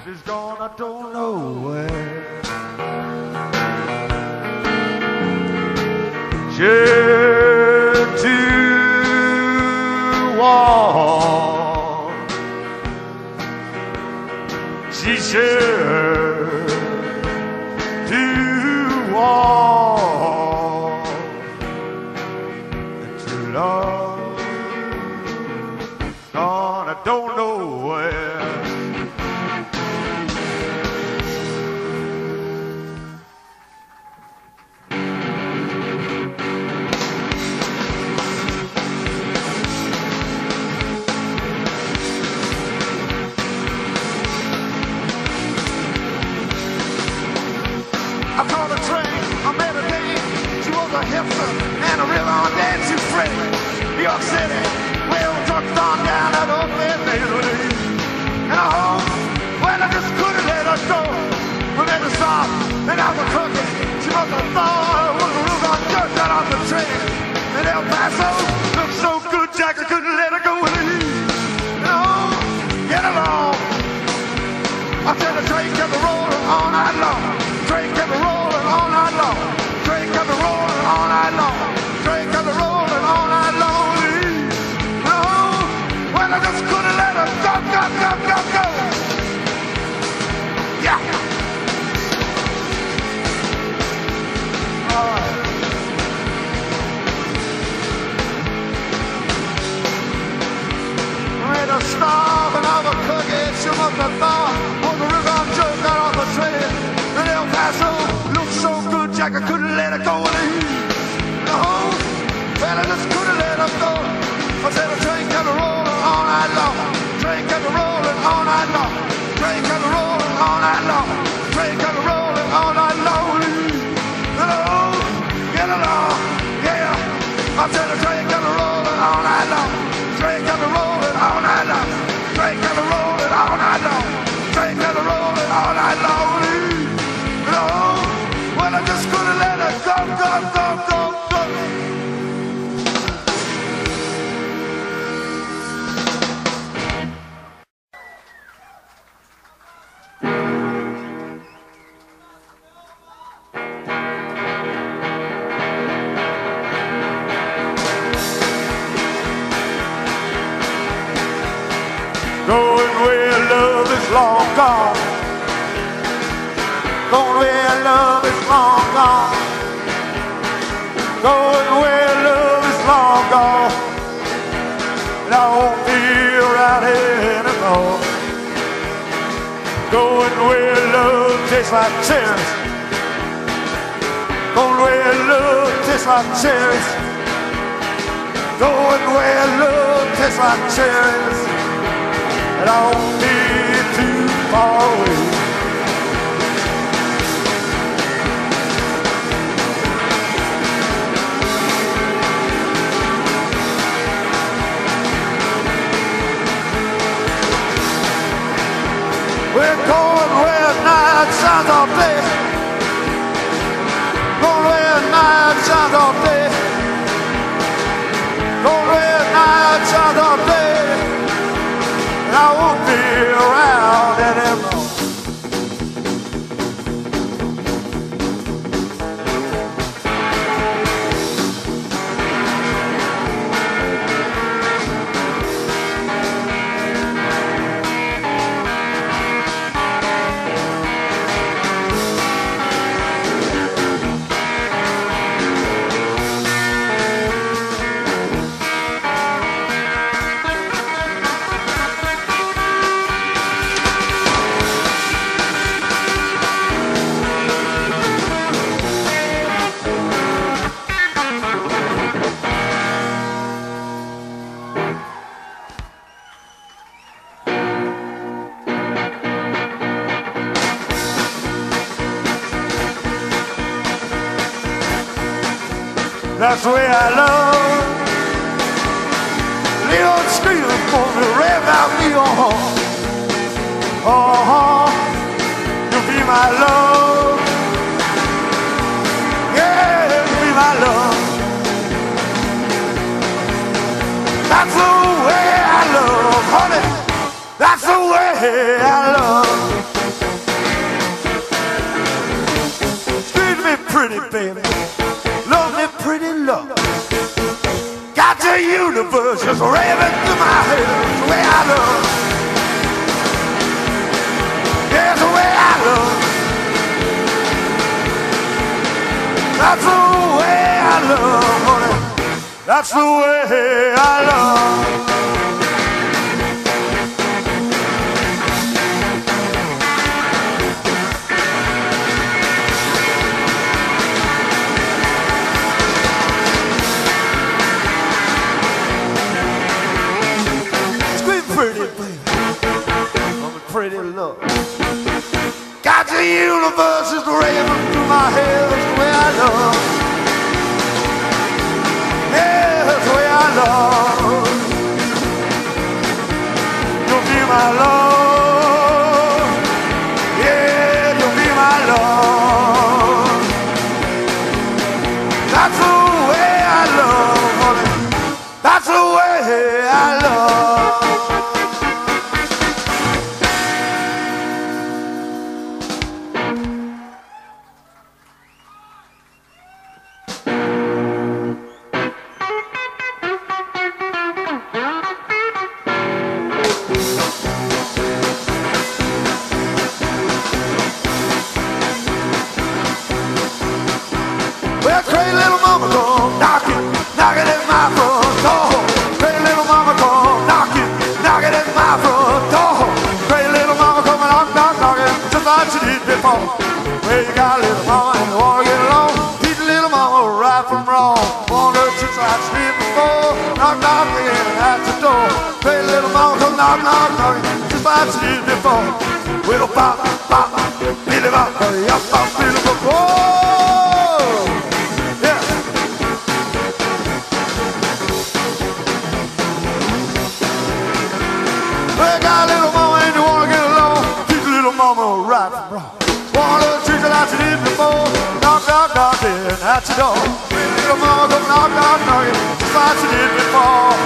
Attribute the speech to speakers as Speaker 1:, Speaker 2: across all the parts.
Speaker 1: It's gone, I don't know where. Sure to walk. She sure to walk. Too long. Gone, I don't know where.
Speaker 2: I caught a train, I met a dame. She was a hipster and a real on dancing friend. New York City, well, trucks on down that old Midtown. And I home, well, I just couldn't let her go. We made a stop, and I was cooking. She must have thought it was a real on jerk got off the train. And El Paso looked so good, Jack, I couldn't let her go with it. And home, get along. I said the train kept rolling all night long. Train kept rolling all night long. Train kept rolling all night long. Train kept rolling all night long. No, well I just couldn't let her go, go, go, go, go. Yeah. All right. I made a stop and I was cooking. She must have thought was a real on jerk got off the train. And El Paso looked so good, Jack, I couldn't let her go with it. No, well, I just couldn't let her go. I said the train kept rolling all night long. Train kept rolling all night long. Train kept rolling all night long. Train kept rolling all night long. Hello, get along, yeah. I said the train kept rolling all night long. Train kept rolling all night long. Train kept rolling all night long. Train kept rolling all night long. Well, I just couldn't let her go, go, go, go, go.
Speaker 1: Going where love is long gone. Going where love is long gone. Going where love is long gone. And I won't be around here anymore. Going where love tastes like cherries. Going where love tastes like cherries. Going where love tastes like cherries. And I won't be too far away. We're going where night shines all day. Going where night shines all day. Going where night shines all day. And I won't be around anymore. That's the way I love. Little screaming for me, rev out me on. Oh, you'll be my love. Yeah, you'll be my love. That's the way I love, honey. That's the way I love. pretty, baby. Love me pretty love. Got the universe just raving through my head. That's the way I love. Yeah, that's the way I love. That's the way I love, honey. That's the way I love. Pretty love. Got the universe is raving through my head. That's the way I love. Yeah, that's the way I love. You'll be my love. Yeah, you'll be my love. That's the way I love, honey. That's the way I love. Well, you got a little mama and you wanna get along. Teach a little mama right from wrong. Want her just like sleep before. Knock, knock, again at the door. Hey, little mama, come knock, knock, knock. Just like sleep before. Little pop, pop, billy bop, yup, pop, billy bop. Whoa! Yeah. Well, you got a little mama and you wanna get along. Teach a little mama right from wrong. Wanna treat you like you did before. Knock, knock, knock, in at your door. Little mama, come knock, knock, knock, just like you did before.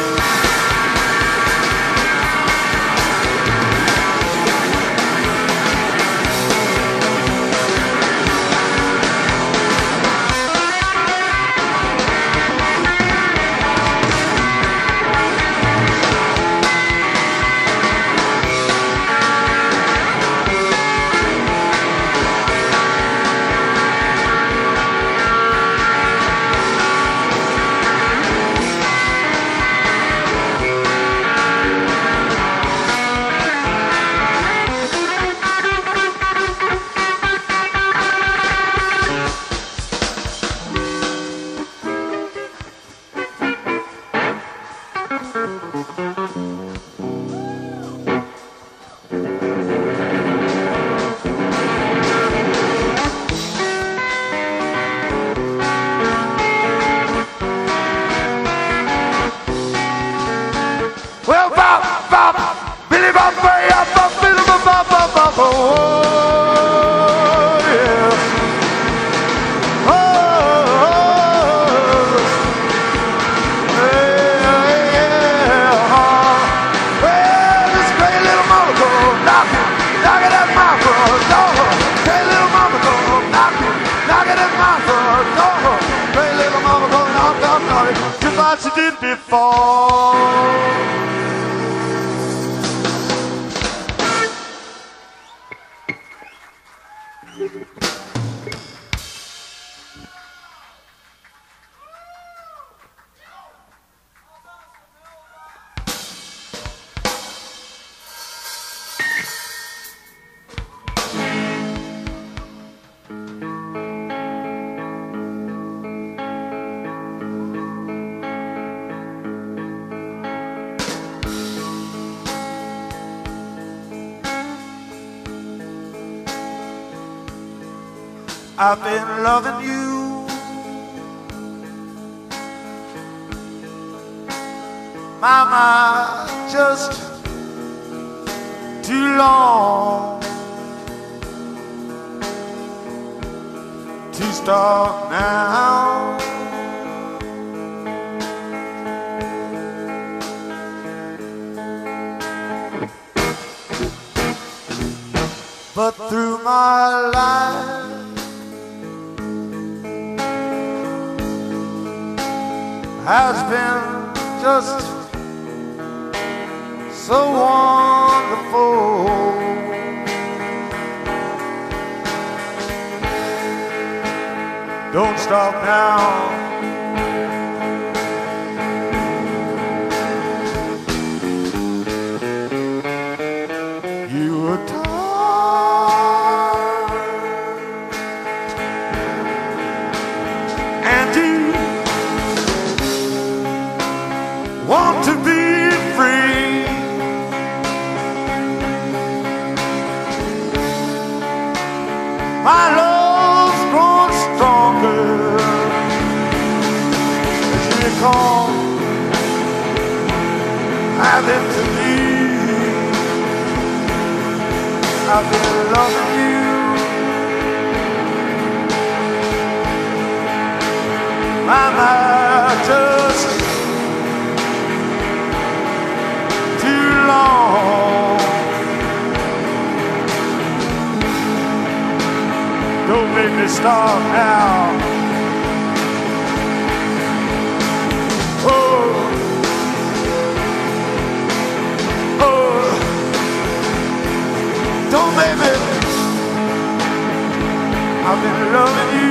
Speaker 1: I've been loving you, Mama, just too long to stop now. But through my life has been just so wonderful. Don't stop now. You were tired and you want to be free. My love's grown stronger as you come have it to me. I've been loving you. I'm just too long. Don't make me stop now. Oh, oh, don't make me. I've been loving you.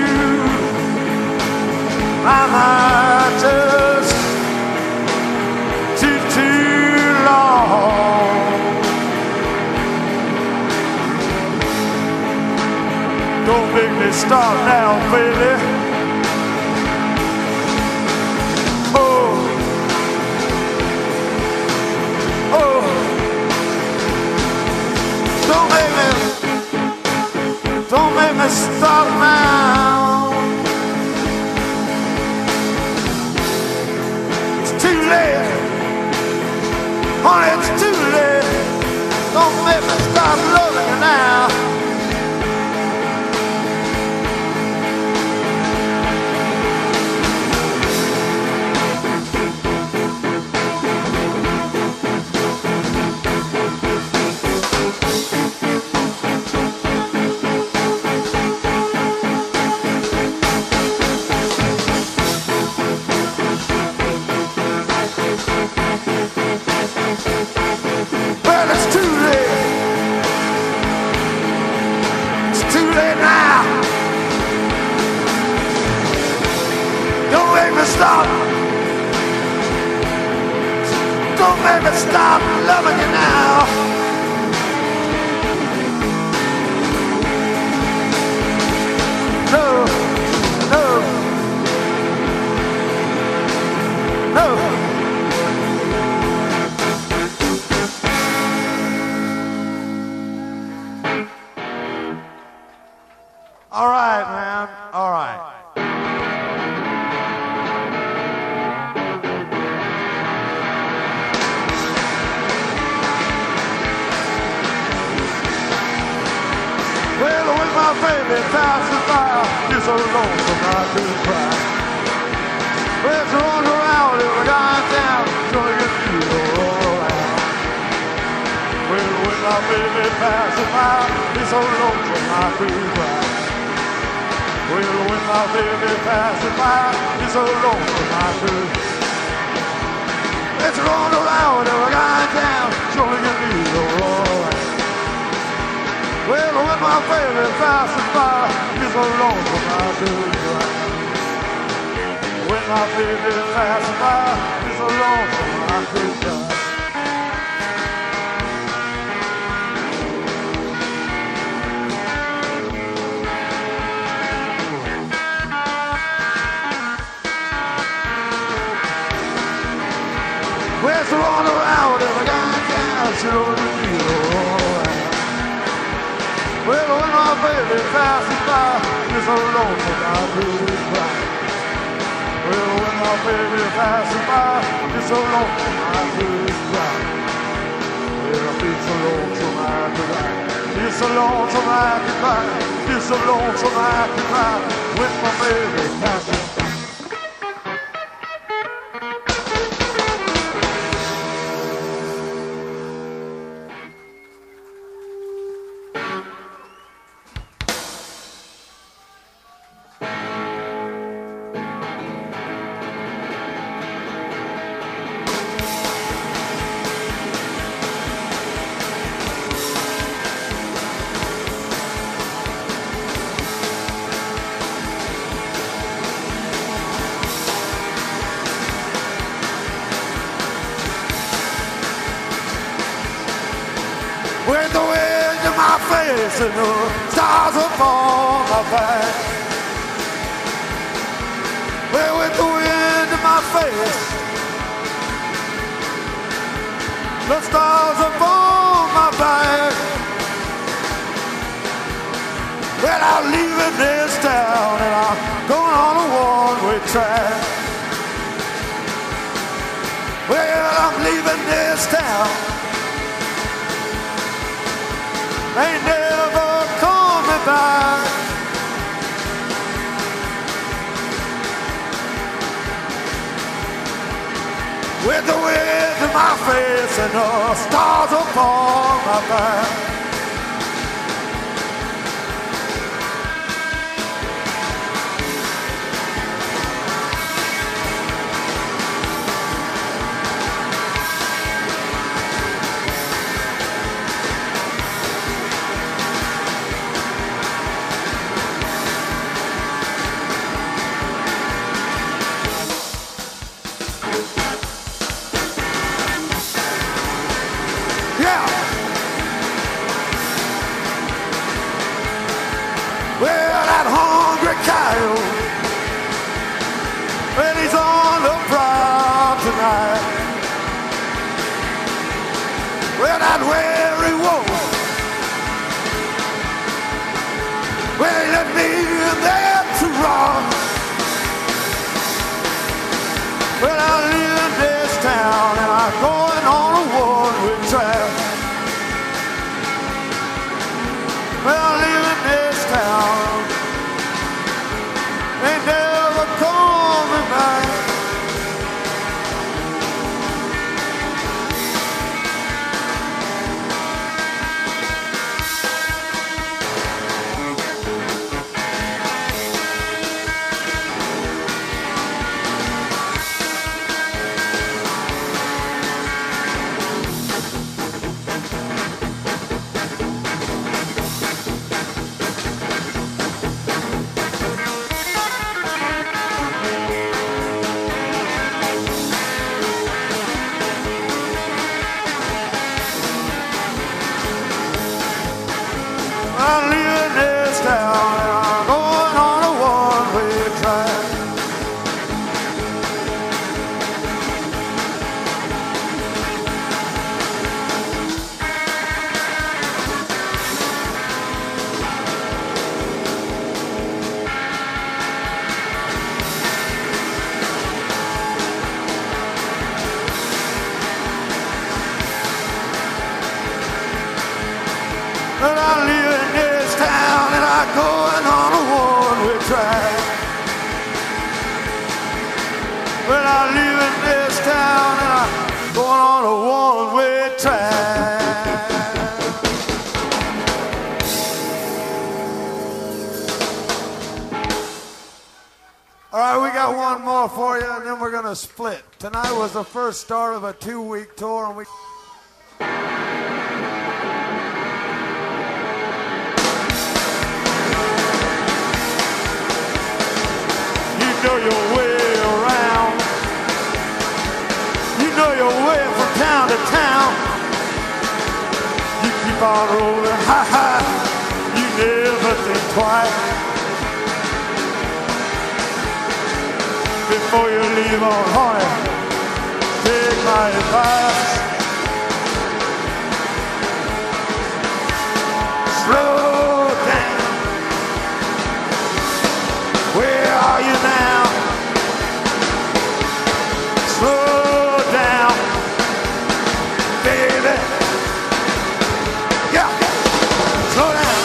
Speaker 1: I'm just too long. Don't make me stop now, baby. Oh, oh, don't make me stop now. It's too late, honey, it's too late. Don't make me stop loving you now. Well, it's too late. It's too late now. Don't make me stop. Don't make me stop loving you now. No, no, no. All right, man. All right. Well, with my baby passing by, you're so lonesome I could cry. Well, she runs around every guy in town, trying to get you all around. Well, with my baby passing by, you're so lonesome I could cry. Well, when my baby passes by, it's so lonesome I could. It's rolling around every guy in town, trying to get me alright. Well, when my baby passes by, it's so lonesome I could cry. When my baby passes by, it's so lonesome I could cry. Well, it's rolling around every guy in town, she don't feel alright. Well, when my baby passes by, it's so lonesome I could cry. Well, when my baby passes by, it's so lonesome I could cry. Well, I feel so lonesome I could cry. It's so lonesome I could cry. It's so lonesome I could cry. When my baby passes by. with the wind in my face and the stars upon my back. Well, with the wind in my face, the stars upon my back. Well, I'm leaving this town and I'm going on a one-way track. Well, I'm leaving this town, ain't never coming back. With the wind in my face and the stars upon my back. Well, that hungry coyote, well, he's on the prowl tonight. Well, that weary wolf, well, he left me in there to rot. Well, I'm leaving this town and I'm going on a one-way track. Well, I'm leaving this town, ain't never coming back. I'm leaving this town and I'm going on a one-way track. But I'm leaving this town and I'm going on a one-way track. Well, I'm leaving this town and I'm going on a one-way track. All right, we got one more for you and then we're gonna split. Tonight was the first start of a 2-week tour and we know your way around. You know your way from town to town. You keep on rolling high, high. You never think twice. Before you leave on honey, take my advice. Slow down. Where are you now? Slow down, baby. Yeah, slow down.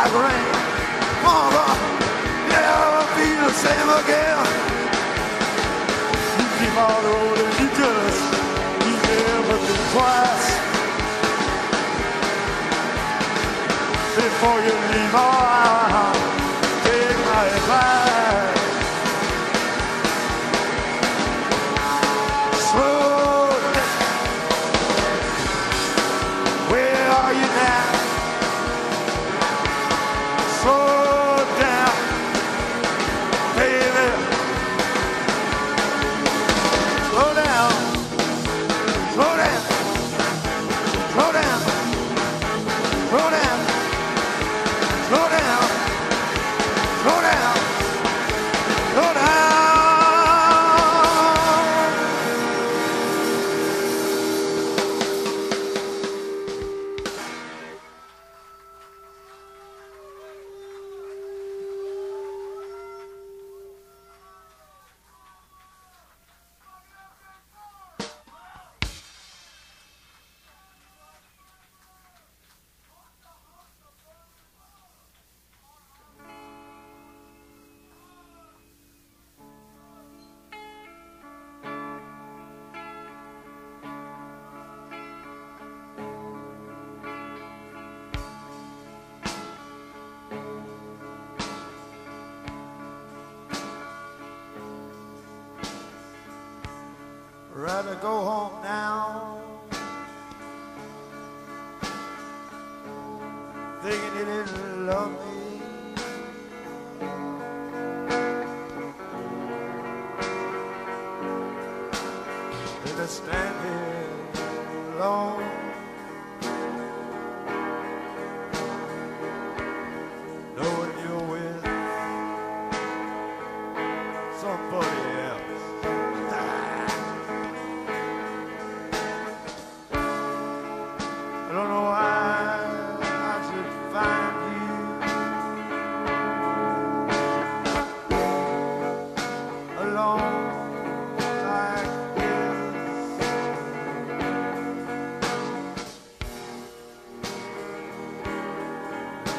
Speaker 1: like rain. Mama, never be the same again. You keep on the road and you just never think twice before you leave. Oh, take my advice. Slow down. Where are you now? Slow down, baby. Slow down. Slow down. Slow down. Slow down. Slow down. Slow down. Slow down. Rather go home now, thinking you didn't love me. Than to stand here alone, knowing you're with somebody else. I don't know why I should find you alone like this.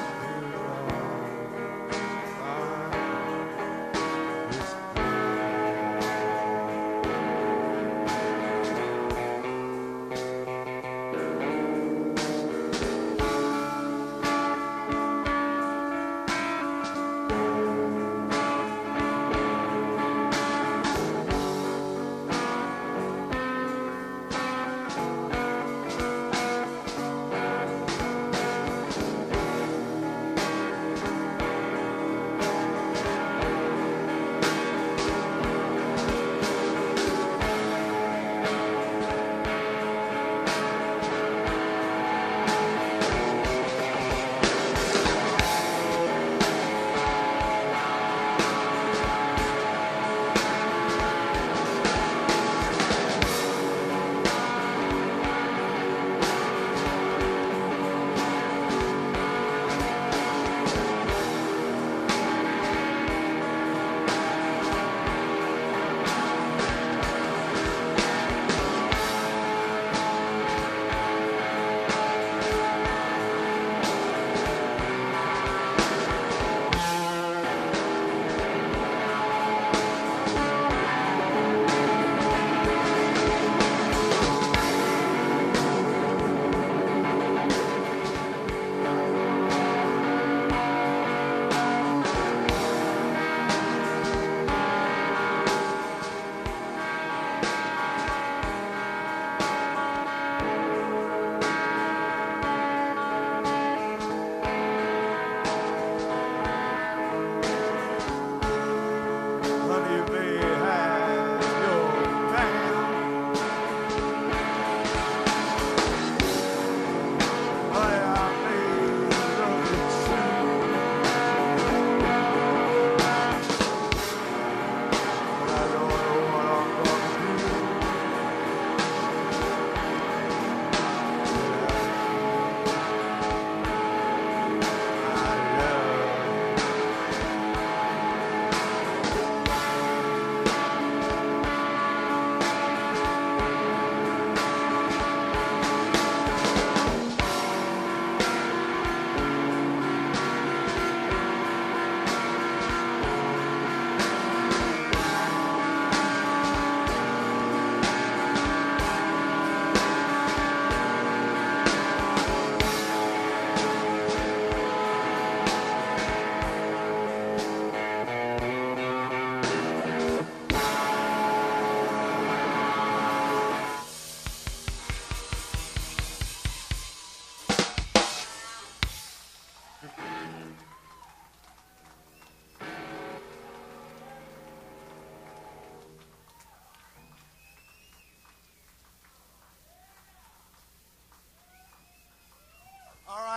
Speaker 1: It's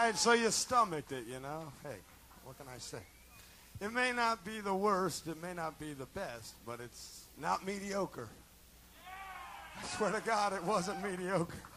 Speaker 1: right, so you stomached it, you know. Hey, what can I say? It may not be the worst, it may not be the best, but it's not mediocre. I swear to God, it wasn't mediocre.